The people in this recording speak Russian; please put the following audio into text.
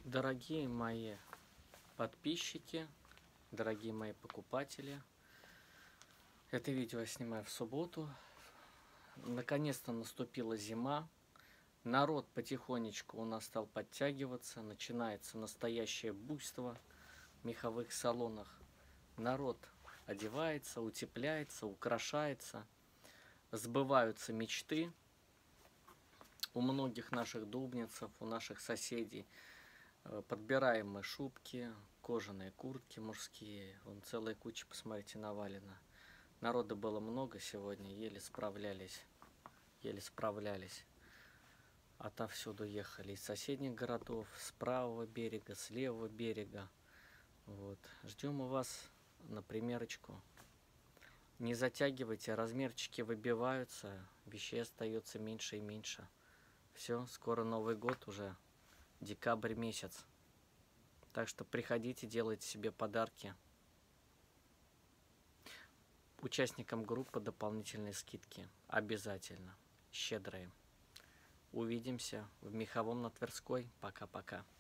Дорогие мои подписчики, дорогие мои покупатели, это видео я снимаю в субботу. Наконец-то наступила зима. Народ потихонечку у нас стал подтягиваться. Начинается настоящее буйство в меховых салонах. Народ одевается, утепляется, украшается. Сбываются мечты. У многих наших дубницев, у наших соседей подбираем мы шубки, кожаные куртки мужские. Вон целая куча, посмотрите, навалена. Народа было много сегодня, еле справлялись. Отовсюду ехали, из соседних городов, с правого берега, с левого берега. Вот. Ждем у вас на примерочку. Не затягивайте, размерчики выбиваются, вещей остается меньше и меньше. Все, скоро Новый год уже, декабрь месяц. Так что приходите, делайте себе подарки. Участникам группы дополнительные скидки. Обязательно. Щедрые. Увидимся в Меховом на Тверской. Пока-пока.